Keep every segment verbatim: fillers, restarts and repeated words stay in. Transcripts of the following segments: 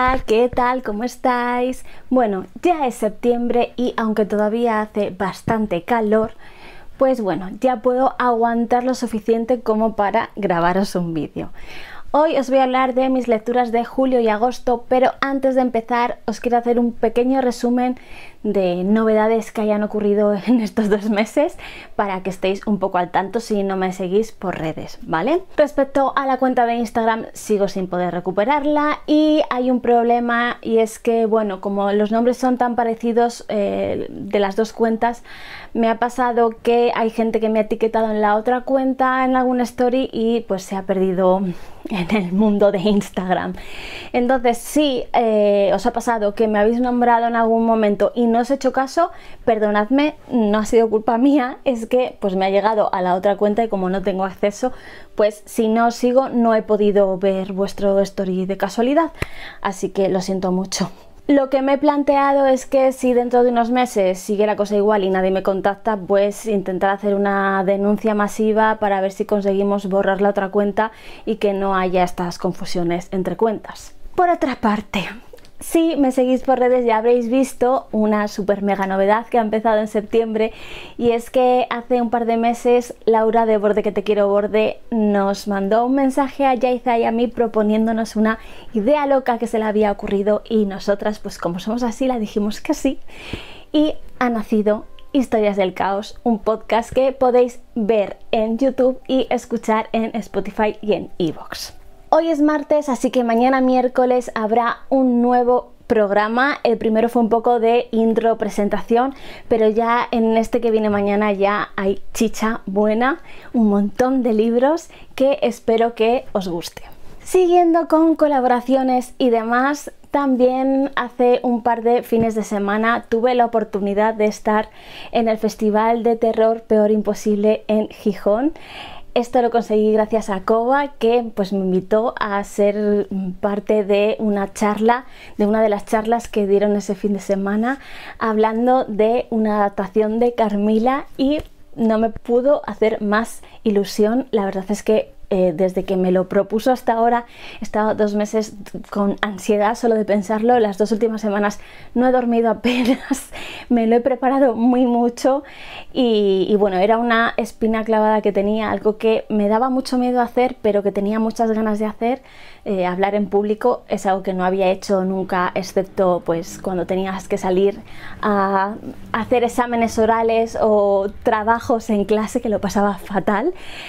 Hola, ¿qué tal? ¿Cómo estáis? Bueno, ya es septiembre y aunque todavía hace bastante calor, pues bueno, ya puedo aguantar lo suficiente como para grabaros un vídeo. Hoy os voy a hablar de mis lecturas de julio y agosto, pero antes de empezar os quiero hacer un pequeño resumen de novedades que hayan ocurrido en estos dos meses para que estéis un poco al tanto si no me seguís por redes, ¿vale? Respecto a la cuenta de Instagram, sigo sin poder recuperarla y hay un problema, y es que, bueno, como los nombres son tan parecidos eh, de las dos cuentas, me ha pasado que hay gente que me ha etiquetado en la otra cuenta en alguna story y pues se ha perdido en el mundo de Instagram. Entonces, si eh, os ha pasado que me habéis nombrado en algún momento y no os he hecho caso, perdonadme, no ha sido culpa mía, es que pues me ha llegado a la otra cuenta y como no tengo acceso, pues si no os sigo no he podido ver vuestro story de casualidad, así que lo siento mucho. Lo que me he planteado es que si dentro de unos meses sigue la cosa igual y nadie me contacta, pues intentar hacer una denuncia masiva para ver si conseguimos borrar la otra cuenta y que no haya estas confusiones entre cuentas. Por otra parte, si me seguís por redes ya habréis visto una super mega novedad que ha empezado en septiembre, y es que hace un par de meses Laura de Borde que te quiero Borde nos mandó un mensaje a Yaiza y a mí proponiéndonos una idea loca que se le había ocurrido, y nosotras pues como somos así la dijimos que sí, y ha nacido Historias del Caos, un podcast que podéis ver en YouTube y escuchar en Spotify y en iVoox. Hoy es martes, así que mañana miércoles habrá un nuevo programa. El primero fue un poco de intro, presentación, pero ya en este que viene mañana ya hay chicha buena, un montón de libros que espero que os guste. Siguiendo con colaboraciones y demás, también hace un par de fines de semana tuve la oportunidad de estar en el Festival de Terror Peor Imposible en Gijón. Esto lo conseguí gracias a Koba, que pues me invitó a ser parte de una charla, de una de las charlas que dieron ese fin de semana, hablando de una adaptación de Carmila, y no me pudo hacer más ilusión. La verdad es que Eh, desde que me lo propuso hasta ahora he estado dos meses con ansiedad solo de pensarlo. Las dos últimas semanas no he dormido apenas, me lo he preparado muy mucho y, y bueno, era una espina clavada que tenía, algo que me daba mucho miedo hacer pero que tenía muchas ganas de hacer. Eh, hablar en público es algo que no había hecho nunca, excepto pues cuando tenías que salir a hacer exámenes orales o trabajos en clase, que lo pasaba fatal.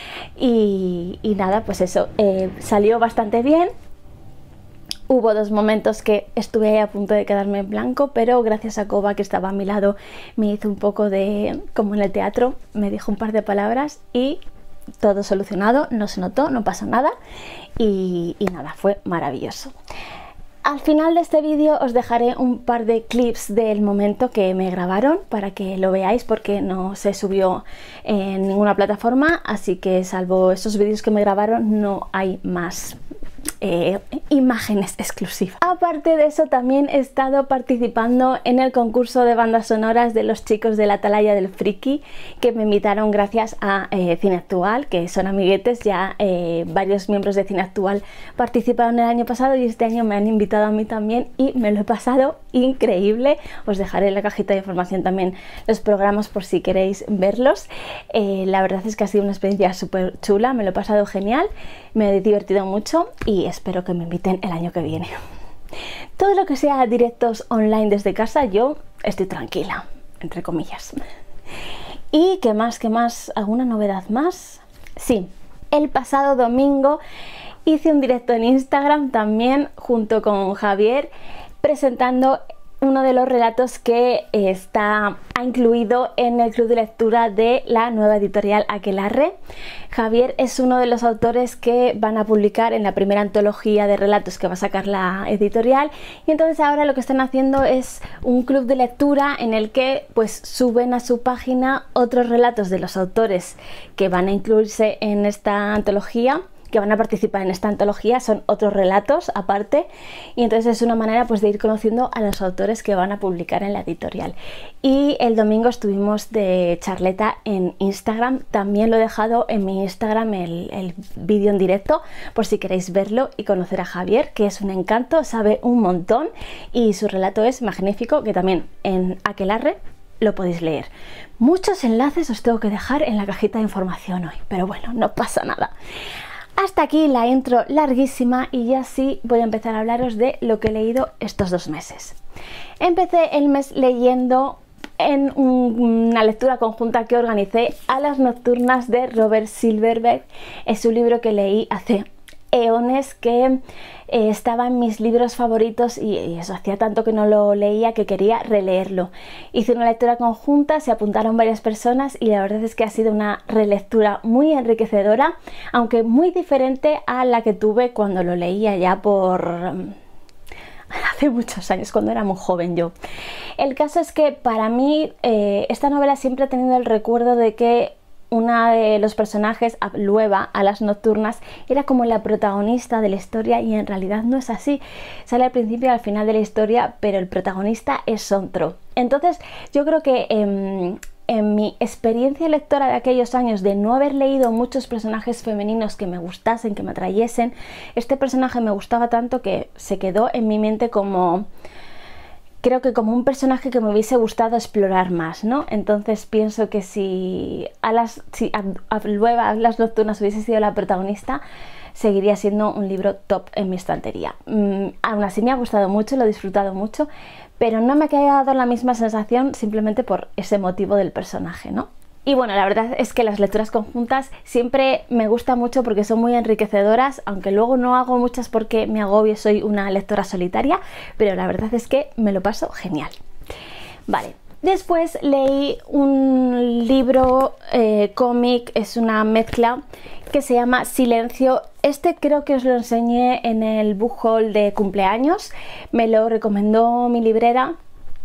Y, y nada, pues eso, eh, salió bastante bien. Hubo dos momentos que estuve ahí a punto de quedarme en blanco, pero gracias a Koba, que estaba a mi lado, me hizo un poco de, como en el teatro, me dijo un par de palabras y todo solucionado, no se notó, no pasó nada y, y nada, fue maravilloso. Al final de este vídeo os dejaré un par de clips del momento que me grabaron para que lo veáis, porque no se subió en ninguna plataforma, así que salvo esos vídeos que me grabaron no hay más eh, imágenes exclusivas. Aparte de eso, también he estado participando en el concurso de bandas sonoras de los chicos de la Atalaya del Friki, que me invitaron gracias a eh, Cine Actual, que son amiguetes. Ya eh, varios miembros de Cine Actual participaron el año pasado y este año me han invitado a mí también y me lo he pasado increíble. Os dejaré en la cajita de información también los programas por si queréis verlos. Eh, la verdad es que ha sido una experiencia súper chula, me lo he pasado genial, me he divertido mucho y espero que me inviten el año que viene. Todo lo que sea directos online desde casa, yo estoy tranquila, entre comillas. ¿Y qué más? ¿Qué más? ¿Alguna novedad más? Sí, el pasado domingo hice un directo en Instagram también junto con Javier, presentando uno de los relatos que está ha incluido en el club de lectura de la nueva editorial Aquelarre. Javier es uno de los autores que van a publicar en la primera antología de relatos que va a sacar la editorial, y entonces ahora lo que están haciendo es un club de lectura en el que pues suben a su página otros relatos de los autores que van a incluirse en esta antología, que van a participar en esta antología, son otros relatos aparte, y entonces es una manera pues de ir conociendo a los autores que van a publicar en la editorial. Y el domingo estuvimos de charleta en Instagram, también lo he dejado en mi Instagram el, el vídeo en directo por si queréis verlo y conocer a Javier, que es un encanto, sabe un montón y su relato es magnífico, que también en Aquelarre lo podéis leer. Muchos enlaces os tengo que dejar en la cajita de información hoy, pero bueno, no pasa nada. Hasta aquí la intro larguísima y ya sí voy a empezar a hablaros de lo que he leído estos dos meses. Empecé el mes leyendo en un, una lectura conjunta que organicé, Alas Nocturnas de Robert Silverberg. Es un libro que leí hace eones, que eh, estaba en mis libros favoritos y, y eso hacía tanto que no lo leía que quería releerlo. Hice una lectura conjunta, se apuntaron varias personas y la verdad es que ha sido una relectura muy enriquecedora, aunque muy diferente a la que tuve cuando lo leía ya por um, hace muchos años, cuando era muy joven yo. El caso es que para mí eh, esta novela siempre ha tenido el recuerdo de que una de los personajes, Lueva, Alas Nocturnas, era como la protagonista de la historia y en realidad no es así. Sale al principio y al final de la historia, pero el protagonista es otro. Entonces yo creo que en, en mi experiencia lectora de aquellos años, de no haber leído muchos personajes femeninos que me gustasen, que me atrayesen, este personaje me gustaba tanto que se quedó en mi mente como... creo que como un personaje que me hubiese gustado explorar más, ¿no? Entonces pienso que si Alas, si Lueva, Alas Nocturnas hubiese sido la protagonista, seguiría siendo un libro top en mi estantería. Mm, aún así me ha gustado mucho, lo he disfrutado mucho, pero no me ha quedado la misma sensación simplemente por ese motivo del personaje, ¿no? Y bueno, la verdad es que las lecturas conjuntas siempre me gustan mucho porque son muy enriquecedoras, aunque luego no hago muchas porque me agobio, soy una lectora solitaria, pero la verdad es que me lo paso genial. Vale, después leí un libro eh, cómic, es una mezcla que se llama Silencio. Este creo que os lo enseñé en el book haul de cumpleaños, me lo recomendó mi librera.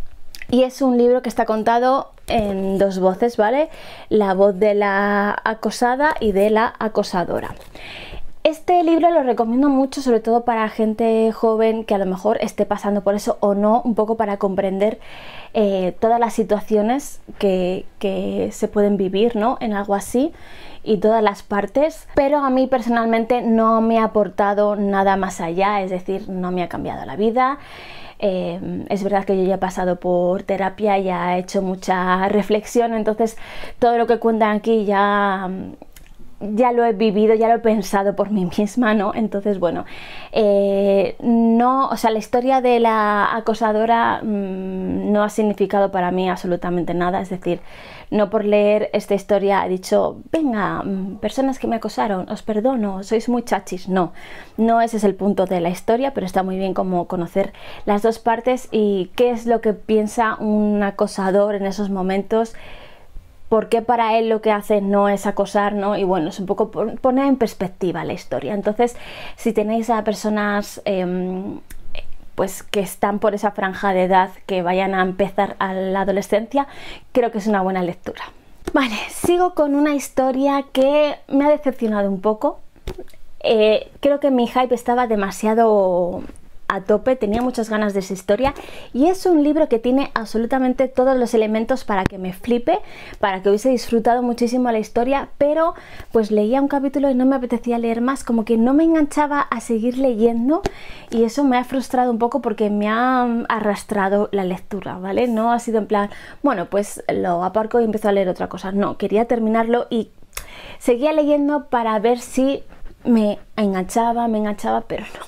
Y es un libro que está contado en dos voces, ¿vale? La voz de la acosada y de la acosadora. Este libro lo recomiendo mucho, sobre todo para gente joven que a lo mejor esté pasando por eso o no, un poco para comprender eh, todas las situaciones que, que se pueden vivir, ¿no? En algo así y todas las partes, pero a mí personalmente no me ha aportado nada más allá, es decir, no me ha cambiado la vida. Eh, es verdad que yo ya he pasado por terapia, ya he hecho mucha reflexión, entonces todo lo que cuentan aquí ya, ya lo he vivido, ya lo he pensado por mí misma, ¿no? Entonces, bueno, eh, no, o sea, la historia de la acosadora mmm, no ha significado para mí absolutamente nada, es decir, no por leer esta historia he dicho, venga, personas que me acosaron, os perdono, sois muy chachis. No, no ese es el punto de la historia, pero está muy bien como conocer las dos partes y qué es lo que piensa un acosador en esos momentos, por qué para él lo que hace no es acosar, ¿no? Y bueno, es un poco poner en perspectiva la historia. Entonces, si tenéis a personas... Eh, pues que están por esa franja de edad, que vayan a empezar a la adolescencia, creo que es una buena lectura. Vale, sigo con una historia que me ha decepcionado un poco. Eh, creo que mi hype estaba demasiado a tope, tenía muchas ganas de esa historia y es un libro que tiene absolutamente todos los elementos para que me flipe, para que hubiese disfrutado muchísimo la historia, pero pues leía un capítulo y no me apetecía leer más, como que no me enganchaba a seguir leyendo y eso me ha frustrado un poco porque me ha arrastrado la lectura, ¿vale? No ha sido en plan, bueno, pues lo aparco y empiezo a leer otra cosa, no, quería terminarlo y seguía leyendo para ver si me enganchaba, me enganchaba, pero no.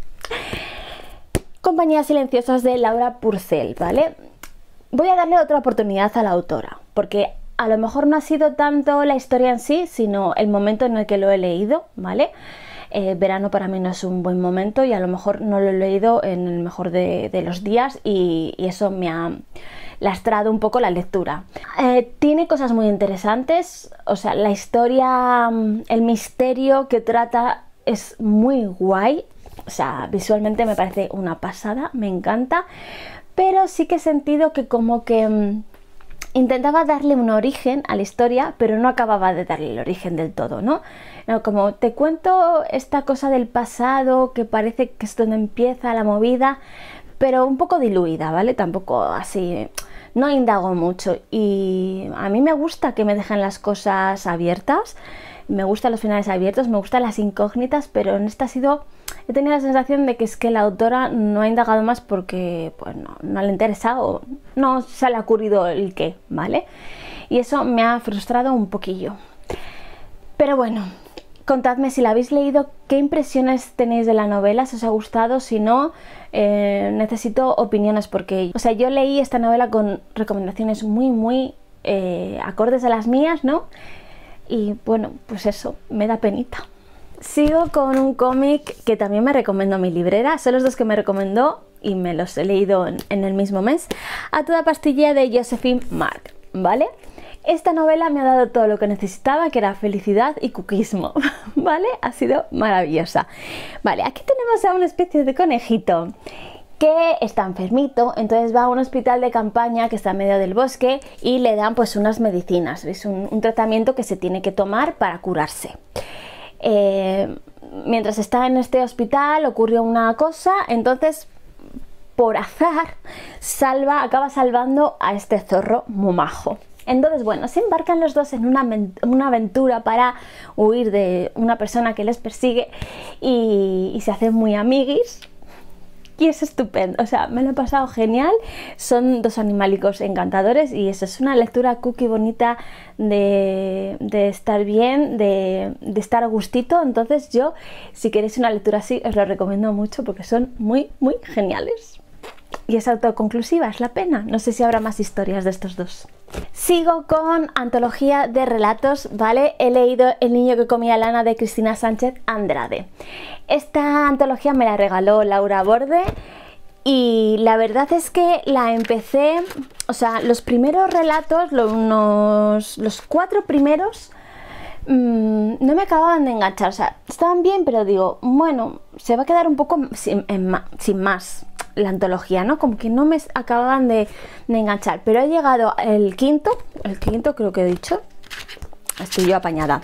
Compañías silenciosas de Laura Purcell, ¿vale? Voy a darle otra oportunidad a la autora, porque a lo mejor no ha sido tanto la historia en sí, sino el momento en el que lo he leído, ¿vale? Eh, verano para mí no es un buen momento y a lo mejor no lo he leído en el mejor de, de los días y, y eso me ha lastrado un poco la lectura. Eh, tiene cosas muy interesantes, o sea, la historia, el misterio que trata es muy guay. O sea, visualmente me parece una pasada, me encanta, pero sí que he sentido que como que intentaba darle un origen a la historia, pero no acababa de darle el origen del todo, ¿no? No, como te cuento esta cosa del pasado, que parece que es donde empieza la movida, pero un poco diluida, ¿vale? Tampoco así, no indago mucho. Y a mí me gusta que me dejen las cosas abiertas, me gustan los finales abiertos, me gustan las incógnitas, pero en esta ha sido... He tenido la sensación de que es que la autora no ha indagado más porque pues no, no le interesa o no se le ha ocurrido el qué, ¿vale? Y eso me ha frustrado un poquillo. Pero bueno, contadme si la habéis leído, qué impresiones tenéis de la novela, si os ha gustado, si no, eh, necesito opiniones porque... O sea, yo leí esta novela con recomendaciones muy, muy eh, acordes a las mías, ¿no? Y bueno, pues eso, me da penita. Sigo con un cómic que también me recomendó mi librera, son los dos que me recomendó y me los he leído en, en el mismo mes. A toda pastilla de Josephine Mark, ¿vale? Esta novela me ha dado todo lo que necesitaba, que era felicidad y cuquismo, ¿vale? Ha sido maravillosa. Vale, aquí tenemos a una especie de conejito que está enfermito, entonces va a un hospital de campaña que está en medio del bosque y le dan pues unas medicinas, ¿veis? Un, un tratamiento que se tiene que tomar para curarse. Eh, mientras está en este hospital ocurrió una cosa, entonces por azar salva, acaba salvando a este zorro muy majo. Entonces, bueno, se embarcan los dos en una, una aventura para huir de una persona que les persigue y, y se hacen muy amiguis. Y es estupendo, o sea, me lo he pasado genial, son dos animalicos encantadores y eso es una lectura cookie bonita de, de estar bien, de, de estar a gustito. Entonces yo, si queréis una lectura así, os lo recomiendo mucho porque son muy, muy geniales. Y es autoconclusiva, es la pena. No sé si habrá más historias de estos dos. Sigo con antología de relatos, ¿vale? He leído El niño que comía lana de Cristina Sánchez Andrade. Esta antología me la regaló Laura Borde y la verdad es que la empecé, o sea, los primeros relatos, los, unos, los cuatro primeros, mmm, no me acababan de enganchar. O sea, estaban bien, pero digo, bueno, se va a quedar un poco sin, en, sin más la antología, ¿no? Como que no me acababan de, de enganchar, pero ha llegado el quinto, el quinto creo que he dicho, estoy yo apañada.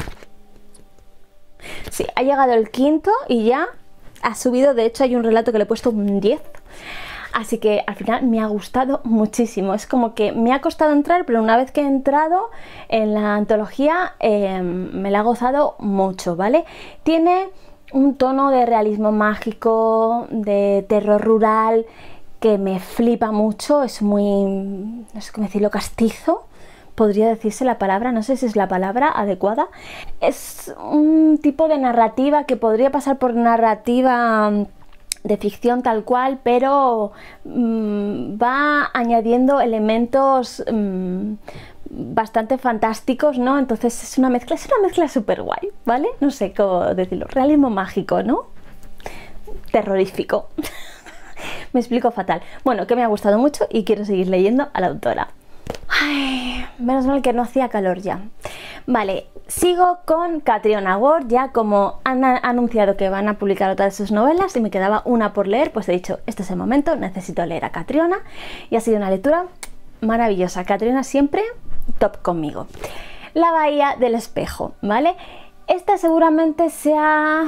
Sí, ha llegado el quinto y ya ha subido, de hecho hay un relato que le he puesto un diez, así que al final me ha gustado muchísimo. Es como que me ha costado entrar, pero una vez que he entrado en la antología eh, me la ha gozado mucho, ¿vale? Tiene un tono de realismo mágico, de terror rural, que me flipa mucho, es muy, no sé cómo decirlo, castizo, podría decirse la palabra, no sé si es la palabra adecuada. Es un tipo de narrativa que podría pasar por narrativa de ficción tal cual, pero mmm, va añadiendo elementos mmm, bastante fantásticos, ¿no? Entonces es una mezcla, es una mezcla súper guay, ¿vale? No sé cómo decirlo, realismo mágico, ¿no? Terrorífico. Me explico fatal. Bueno, que me ha gustado mucho y quiero seguir leyendo a la autora. Ay, menos mal que no hacía calor ya. Vale, sigo con Catriona Ward, ya como han anunciado que van a publicar otra de sus novelas y me quedaba una por leer, pues he dicho, este es el momento, necesito leer a Catriona y ha sido una lectura maravillosa. Catriona siempre top conmigo. La bahía del espejo, ¿vale? Esta seguramente sea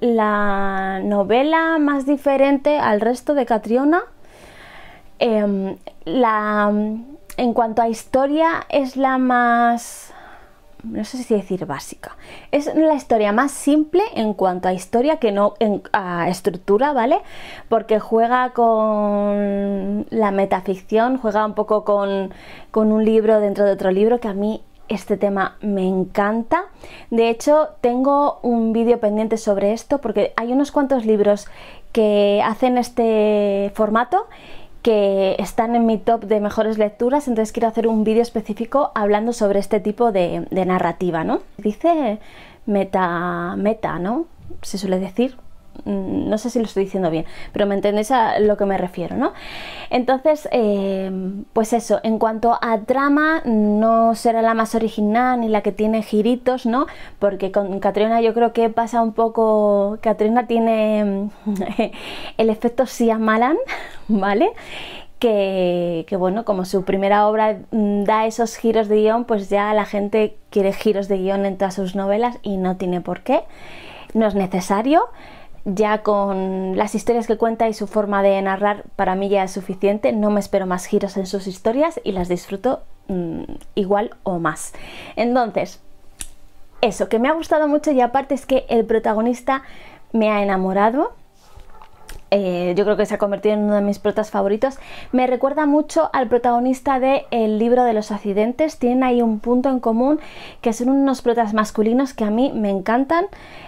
la novela más diferente al resto de Catriona. Eh, la, en cuanto a historia es la más, no sé si decir básica, es la historia más simple en cuanto a historia que no en, a estructura, ¿vale? Porque juega con la metaficción, juega un poco con, con un libro dentro de otro libro, que a mí este tema me encanta. De hecho, tengo un vídeo pendiente sobre esto porque hay unos cuantos libros que hacen este formato que están en mi top de mejores lecturas, entonces quiero hacer un vídeo específico hablando sobre este tipo de, de narrativa, ¿no? Dice meta, meta, ¿no? Se suele decir. No sé si lo estoy diciendo bien, pero me entendéis a lo que me refiero, ¿no? Entonces, eh, pues eso, en cuanto a trama, no será la más original ni la que tiene giritos, ¿no? Porque con Catriona yo creo que pasa un poco... Catriona tiene el efecto Shyamalan, ¿vale? que, que bueno, como su primera obra da esos giros de guión, pues ya la gente quiere giros de guión en todas sus novelas y no tiene por qué, no es necesario. Ya con las historias que cuenta y su forma de narrar, para mí ya es suficiente, no me espero más giros en sus historias y las disfruto mmm, igual o más. Entonces, eso, que me ha gustado mucho, y aparte es que el protagonista me ha enamorado. Eh, yo creo que se ha convertido en uno de mis protas favoritos. Me recuerda mucho al protagonista de El libro de los accidentes. Tienen ahí un punto en común, que son unos protas masculinos que a mí me encantan.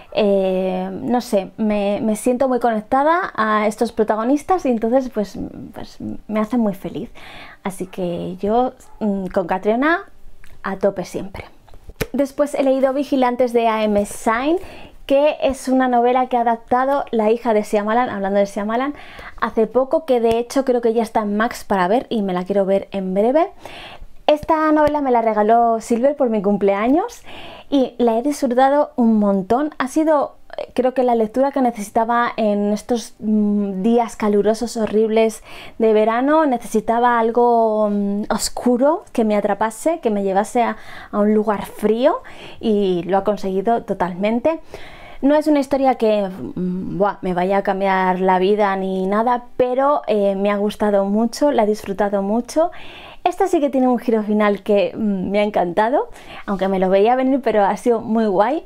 Eh, no sé, me, me siento muy conectada a estos protagonistas y entonces pues, pues me hacen muy feliz. Así que yo con Catriona a tope siempre. Después he leído Vigilantes de A M Sain, que es una novela que ha adaptado la hija de Shyamalan, hablando de Shyamalan, hace poco, que de hecho creo que ya está en Max para ver y me la quiero ver en breve. Esta novela me la regaló Silver por mi cumpleaños y la he disfrutado un montón. Ha sido, creo que la lectura que necesitaba en estos mmm, días calurosos horribles de verano. Necesitaba algo mmm, oscuro que me atrapase, que me llevase a, a un lugar frío, y lo ha conseguido totalmente. No es una historia que mmm, buah, me vaya a cambiar la vida ni nada, pero eh, me ha gustado mucho, la he disfrutado mucho. Esta sí que tiene un giro final que mmm, me ha encantado, aunque me lo veía venir, pero ha sido muy guay.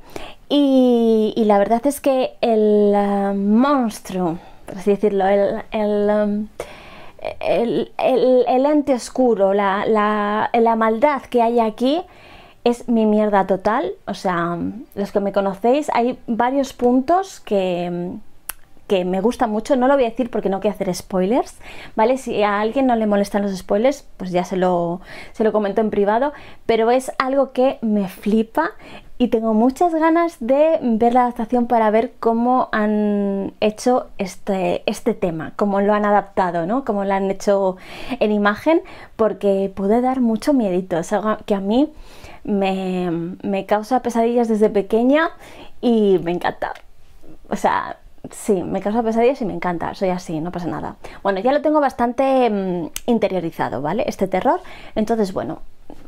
Y, y la verdad es que el uh, monstruo, por así decirlo, el, el, um, el, el, el ente oscuro, la, la, la maldad que hay aquí es mi mierda total. O sea, los que me conocéis, hay varios puntos que... que me gusta mucho. No lo voy a decir porque no quiero hacer spoilers, ¿vale? Si a alguien no le molestan los spoilers, pues ya se lo, se lo comento en privado, pero es algo que me flipa y tengo muchas ganas de ver la adaptación para ver cómo han hecho este, este tema, cómo lo han adaptado, ¿no? Cómo lo han hecho en imagen, porque puede dar mucho miedito. Es algo que a mí me, me causa pesadillas desde pequeña y me encanta. O sea... sí, me causa pesadillas y me encanta, soy así, no pasa nada. Bueno, ya lo tengo bastante mmm, interiorizado, ¿vale? Este terror. Entonces, bueno,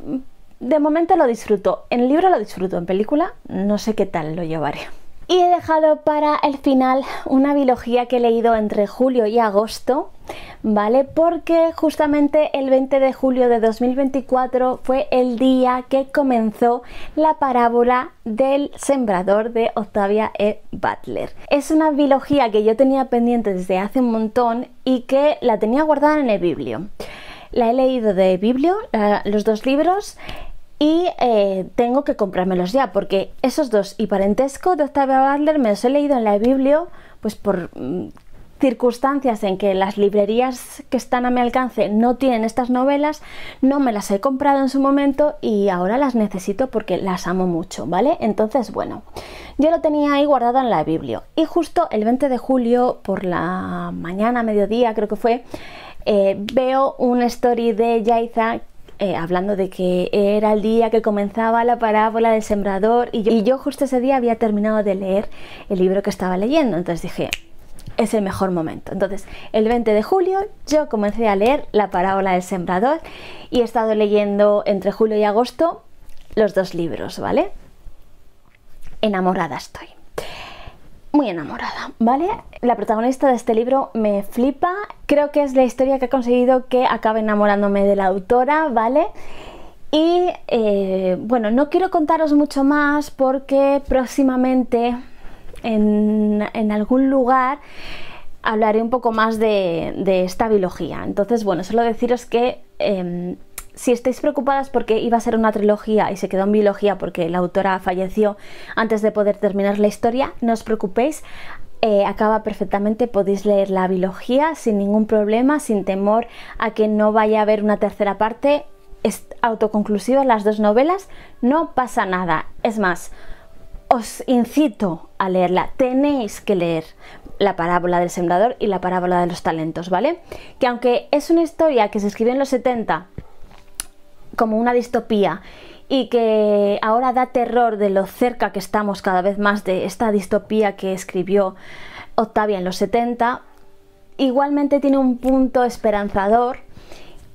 de momento lo disfruto. En libro lo disfruto, en película no sé qué tal lo llevaré. Y he dejado para el final una biología que he leído entre julio y agosto, ¿vale? Porque justamente el veinte de julio de dos mil veinticuatro fue el día que comenzó la parábola del sembrador de Octavia E. Butler. Es una biología que yo tenía pendiente desde hace un montón y que la tenía guardada en el biblio. La he leído de biblio, la, los dos libros, y eh, tengo que comprármelos ya, porque esos dos y Parentesco de Octavia Butler me los he leído en la biblio pues por mmm, circunstancias en que las librerías que están a mi alcance no tienen estas novelas, no me las he comprado en su momento y ahora las necesito porque las amo mucho, ¿vale? Entonces, bueno, yo lo tenía ahí guardado en la biblio y justo el veinte de julio por la mañana, mediodía creo que fue, eh, veo un story de Yaiza Eh, hablando de que era el día que comenzaba la parábola del sembrador y yo, y yo justo ese día había terminado de leer el libro que estaba leyendo, entonces dije, es el mejor momento. Entonces el veinte de julio yo comencé a leer la parábola del sembrador y he estado leyendo entre julio y agosto los dos libros, ¿vale? Enamorada estoy. Muy enamorada, ¿vale? La protagonista de este libro me flipa. Creo que es la historia que ha conseguido que acabe enamorándome de la autora, ¿vale? Y eh, bueno, no quiero contaros mucho más porque próximamente en, en algún lugar hablaré un poco más de, de esta biología. Entonces, bueno, solo deciros que eh, si estáis preocupadas porque iba a ser una trilogía y se quedó en biología porque la autora falleció antes de poder terminar la historia, no os preocupéis, eh, acaba perfectamente, podéis leer la biología sin ningún problema, sin temor a que no vaya a haber una tercera parte. Es autoconclusiva las dos novelas, no pasa nada. Es más, os incito a leerla, tenéis que leer la parábola del sembrador y la parábola de los talentos, ¿vale? Que aunque es una historia que se escribió en los setenta como una distopía y que ahora da terror de lo cerca que estamos cada vez más de esta distopía que escribió Octavia en los setenta, igualmente tiene un punto esperanzador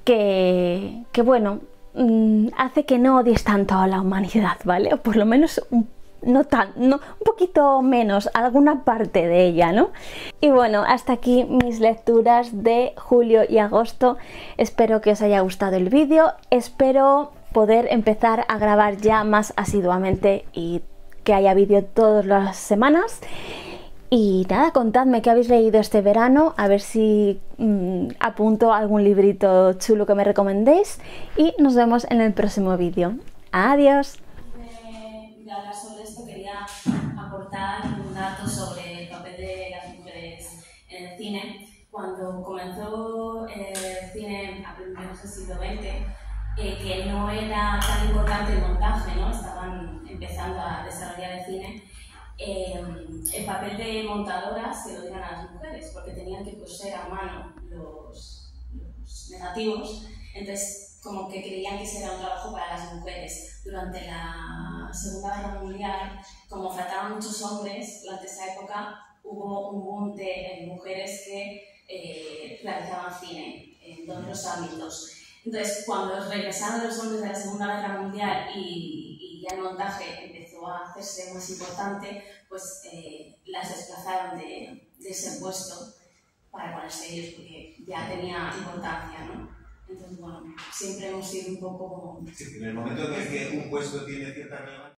que, que bueno, hace que no odies tanto a la humanidad, ¿vale? O por lo menos un, no tan, no, un poquito menos, alguna parte de ella, ¿no? Y bueno, hasta aquí mis lecturas de julio y agosto. Espero que os haya gustado el vídeo, espero poder empezar a grabar ya más asiduamente y que haya vídeo todas las semanas. Y nada, contadme qué habéis leído este verano, a ver si mmm, apunto algún librito chulo que me recomendéis y nos vemos en el próximo vídeo. ¡Adiós! De hablar sobre esto quería aportar un dato sobre el papel de las mujeres en el cine. Cuando comenzó el cine a principios del siglo veinte, eh, que no era tan importante el montaje, ¿no? Estaban empezando a desarrollar el cine. Eh, el papel de montadoras se lo dieron a las mujeres porque tenían que coser a mano los, los negativos, entonces como que creían que ese era un trabajo para las mujeres. Durante la Segunda Guerra Mundial, como faltaban muchos hombres, durante esa época hubo un boom de mujeres que eh, realizaban cine en todos los ámbitos. Entonces, cuando regresaron los hombres de la Segunda Guerra Mundial y, y ya el montaje empezó a hacerse más importante, pues eh, las desplazaron de, de ese puesto para ponerse ellos, porque ya tenía importancia, ¿no? Entonces, bueno, siempre hemos sido un poco como... Sí, en el momento en el que un puesto tiene cierta relevancia...